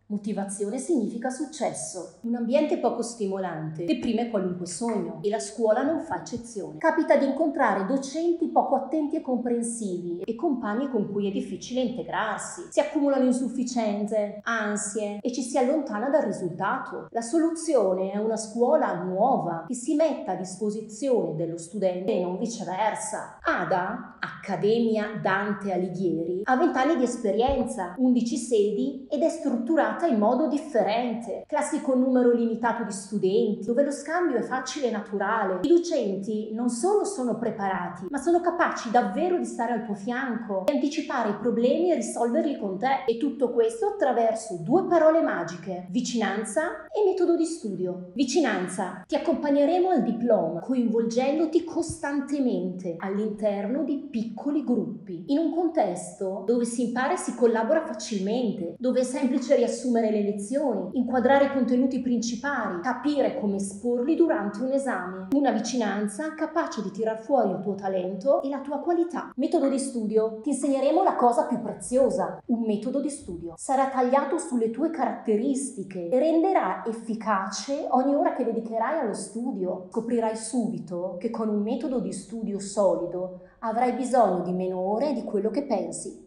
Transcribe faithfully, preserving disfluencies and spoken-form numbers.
Motivazione significa successo. Un ambiente poco stimolante deprime qualunque sogno e la scuola non fa eccezione. Capita di incontrare docenti poco attenti e comprensivi e compagni con cui è difficile integrarsi. Si accumulano insufficienze, ansie e ci si allontana dal risultato. La soluzione è una scuola nuova che si metta a disposizione dello studente e non viceversa. Ada, Accademia Dante Alighieri, ha venti anni di esperienza, undici sedi ed è strutturata in modo differente. Classi con numero limitato di studenti, dove lo scambio è facile e naturale. I docenti non solo sono preparati, ma sono capaci davvero di stare al tuo fianco, di anticipare i problemi e risolverli con te. E tutto questo attraverso due parole magiche: vicinanza e metodo di studio. Vicinanza: ti accompagneremo al diploma, coinvolgendoti costantemente all'interno di piccoli gruppi, in un contesto dove si impara e si collabora facilmente, dove è semplice riassumere le lezioni, inquadrare i contenuti principali, capire come esporli durante un esame. Una vicinanza capace di tirar fuori il tuo talento e la tua qualità. Metodo di studio: ti insegneremo la cosa più preziosa, un metodo di studio. Sarà tagliato sulle tue caratteristiche e renderà efficace ogni ora che dedicherai allo studio. Scoprirai subito che con un metodo di studio solido avrai bisogno di meno ore di quello che pensi.